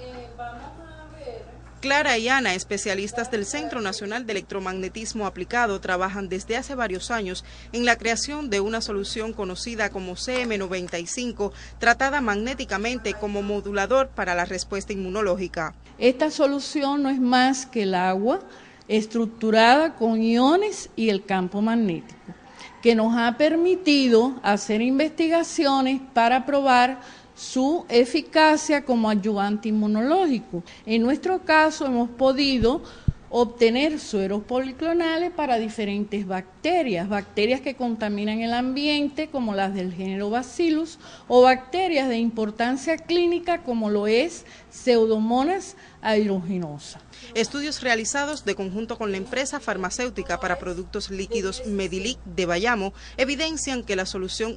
Clara y Ana, especialistas del Centro Nacional de Electromagnetismo Aplicado, trabajan desde hace varios años en la creación de una solución conocida como CM95, tratada magnéticamente como modulador para la respuesta inmunológica. Esta solución no es más que el agua estructurada con iones y el campo magnético, que nos ha permitido hacer investigaciones para probar su eficacia como ayudante inmunológico. En nuestro caso hemos podido obtener sueros policlonales para diferentes bacterias que contaminan el ambiente como las del género Bacillus o bacterias de importancia clínica como lo es Pseudomonas aeruginosa. Estudios realizados de conjunto con la empresa farmacéutica para productos líquidos Medilic de Bayamo evidencian que la solución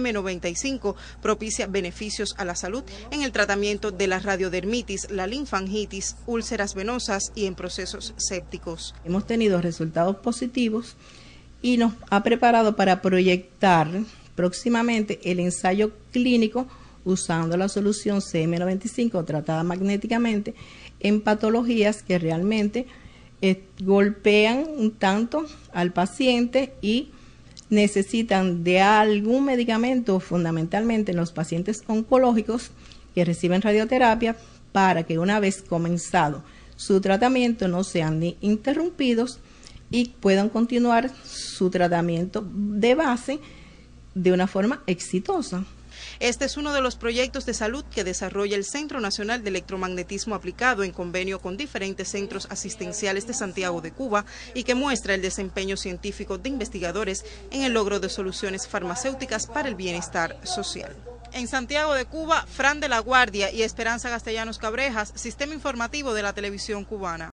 CM95 propicia beneficios a la salud en el tratamiento de la radiodermitis, la linfangitis, úlceras venosas y en procesos sépticos. Hemos tenido resultados positivos y nos ha preparado para proyectar próximamente el ensayo clínico usando la solución CM95 tratada magnéticamente en patologías que realmente golpean un tanto al paciente y necesitan de algún medicamento, fundamentalmente en los pacientes oncológicos que reciben radioterapia, para que una vez comenzado su tratamiento no sean ni interrumpidos y puedan continuar su tratamiento de base de una forma exitosa. Este es uno de los proyectos de salud que desarrolla el Centro Nacional de Electromagnetismo Aplicado en convenio con diferentes centros asistenciales de Santiago de Cuba y que muestra el desempeño científico de investigadores en el logro de soluciones farmacéuticas para el bienestar social. En Santiago de Cuba, Fran de la Guardia y Esperanza Castellanos Cabrejas, Sistema Informativo de la Televisión Cubana.